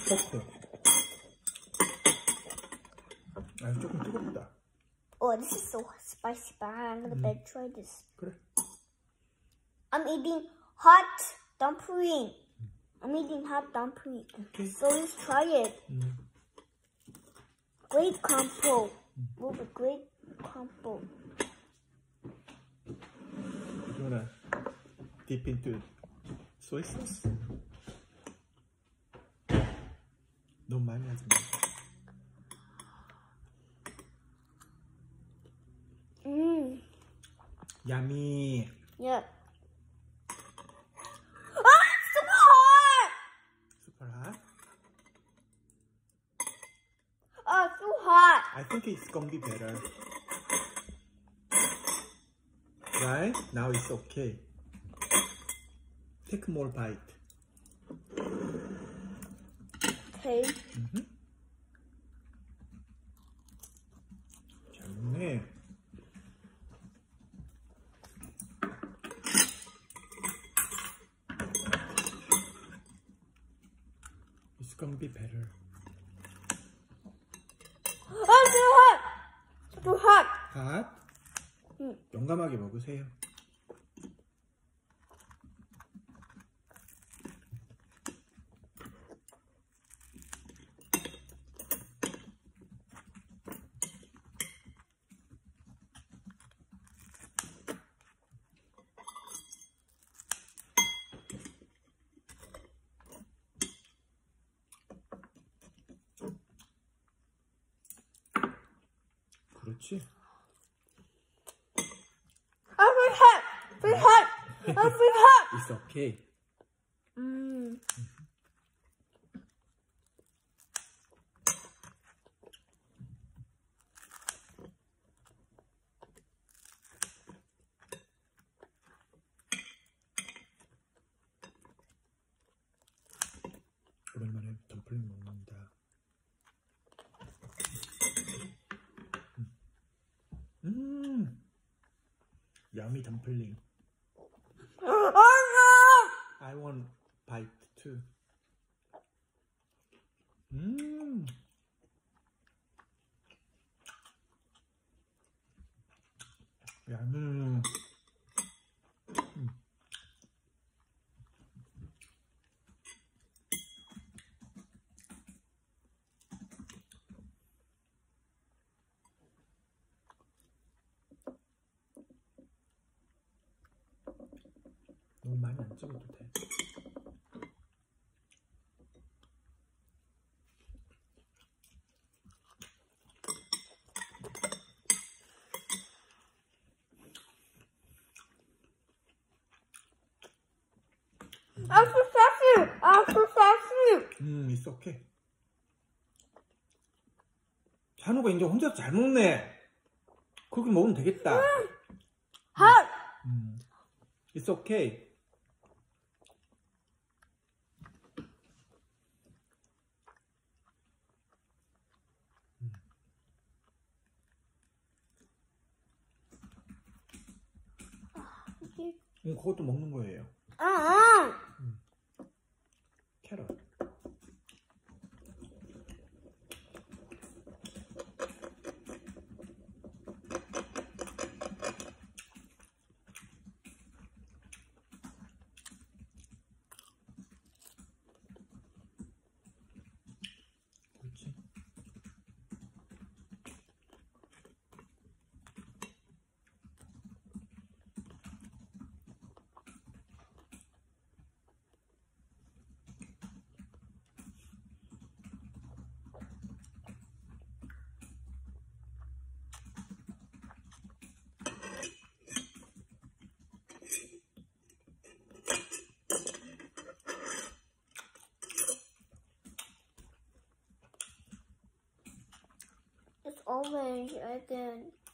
포크. 아, 조금 뜨겁다. Oh, this is so spicy, but I'm gonna better try this. 그래. I'm eating hot dumpling. I'm eating hot dumpling. Okay. So let's try it. Great combo. Oh, a great combo. You wanna dip into soy sauce? 너무 많이 하지 마. Yummy. Yeah. Ah, it's super hot. Super hot? Oh, too hot. I think it's gonna be better. Right? Now it's okay. Take more bite. Okay. 잘 먹네. It's gonna be better. Oh, too hot. Too hot. Hot? 용감하게 먹으세요. 그렇지. I'm very hot. Very hot. I'm very hot. It's okay. 오랜만에 덤플링 먹는다. Yummy dumpling. Oh no! I want bite too. Yummy. 너무 많이 안 찍어도 돼. I'm so sassy. I'm so sassy. It's okay. 찬우가 이제 혼자서 잘 먹네. 그렇게 먹으면 되겠다. Hot. It's okay. 그것도 먹는 거예요. 캐럿. 그렇지. It's orange again.